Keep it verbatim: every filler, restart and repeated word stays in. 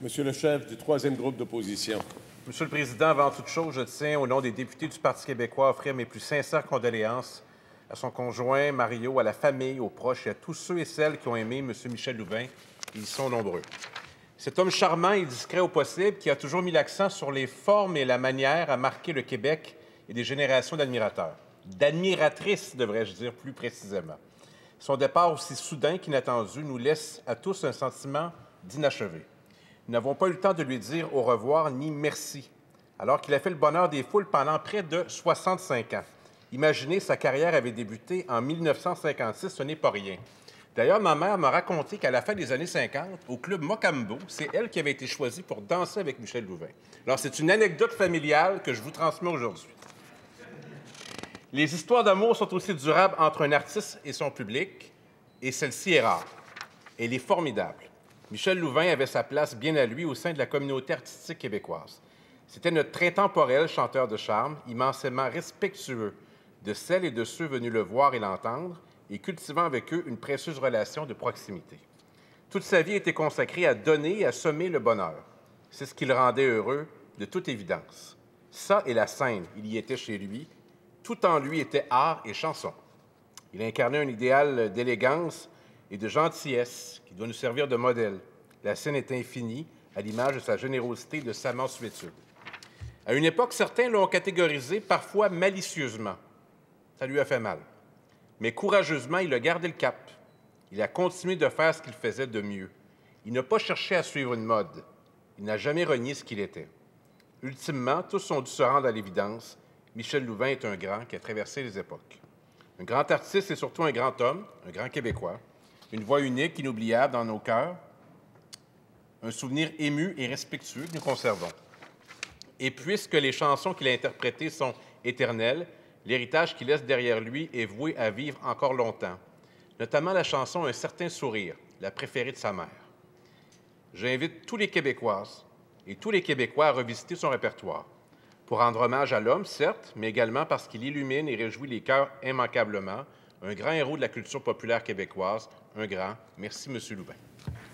Monsieur le chef du troisième groupe d'opposition. Monsieur le Président, avant toute chose, je tiens, au nom des députés du Parti québécois, à offrir mes plus sincères condoléances à son conjoint Mario, à la famille, aux proches et à tous ceux et celles qui ont aimé M. Michel Louvain. Ils sont nombreux. Cet homme charmant et discret au possible qui a toujours mis l'accent sur les formes et la manière à marquer le Québec et des générations d'admirateurs. D'admiratrices, devrais-je dire plus précisément. Son départ aussi soudain qu'inattendu nous laisse à tous un sentiment d'inachevé. Nous n'avons pas eu le temps de lui dire au revoir ni merci, alors qu'il a fait le bonheur des foules pendant près de soixante-cinq ans. Imaginez, sa carrière avait débuté en mille neuf cent cinquante-six, ce n'est pas rien. D'ailleurs, ma mère m'a raconté qu'à la fin des années cinquante, au club Mocambo, c'est elle qui avait été choisie pour danser avec Michel Louvain. Alors, c'est une anecdote familiale que je vous transmets aujourd'hui. Les histoires d'amour sont aussi durables entre un artiste et son public, et celle-ci est rare. Elle est formidable. Michel Louvain avait sa place bien à lui au sein de la communauté artistique québécoise. C'était notre intemporel chanteur de charme, immensément respectueux de celles et de ceux venus le voir et l'entendre, et cultivant avec eux une précieuse relation de proximité. Toute sa vie était consacrée à donner et à semer le bonheur. C'est ce qui le rendait heureux, de toute évidence. Ça et la scène, il y était chez lui. Tout en lui était art et chanson. Il incarnait un idéal d'élégance et de gentillesse qui doit nous servir de modèle. La scène est infinie, à l'image de sa générosité et de sa mansuétude. À une époque, certains l'ont catégorisé parfois malicieusement. Ça lui a fait mal. Mais courageusement, il a gardé le cap. Il a continué de faire ce qu'il faisait de mieux. Il n'a pas cherché à suivre une mode. Il n'a jamais renié ce qu'il était. Ultimement, tous ont dû se rendre à l'évidence. Michel Louvain est un grand qui a traversé les époques. Un grand artiste et surtout un grand homme, un grand Québécois, une voix unique, inoubliable dans nos cœurs, un souvenir ému et respectueux que nous conservons. Et puisque les chansons qu'il a interprétées sont éternelles, l'héritage qu'il laisse derrière lui est voué à vivre encore longtemps, notamment la chanson « Un certain sourire », la préférée de sa mère. J'invite tous les Québécoises et tous les Québécois à revisiter son répertoire, pour rendre hommage à l'homme, certes, mais également parce qu'il illumine et réjouit les cœurs immanquablement, un grand héros de la culture populaire québécoise, un grand merci, M. Louvain.